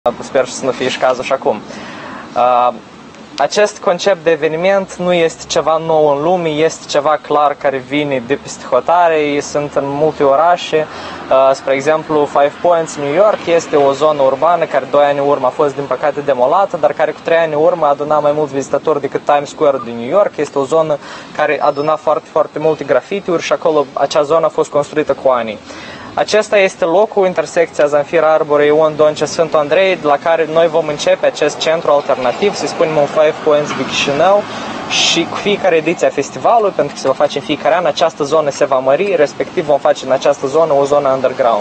Sper să nu fie și cazul și acum. Acest concept de eveniment nu este ceva nou în lume, este ceva clar care vine de peste hotare, sunt în multe orașe. Spre exemplu, Five Points, New York, este o zonă urbană care 2 ani în urmă a fost din păcate demolată, dar care cu 3 ani în urmă aduna mai mulți vizitatori decât Times Square din New York. Este o zonă care aduna foarte multe grafitiuri și acolo acea zonă a fost construită cu ani. Acesta este locul, intersecția Zamfira Arbore, Ion Donce, Sfântul Andrei, la care noi vom începe acest centru alternativ, să spunem un Five Points de Chișinău, și cu fiecare ediție a festivalului, pentru că se va face în fiecare an, această zonă se va mări, respectiv vom face în această zonă o zonă underground.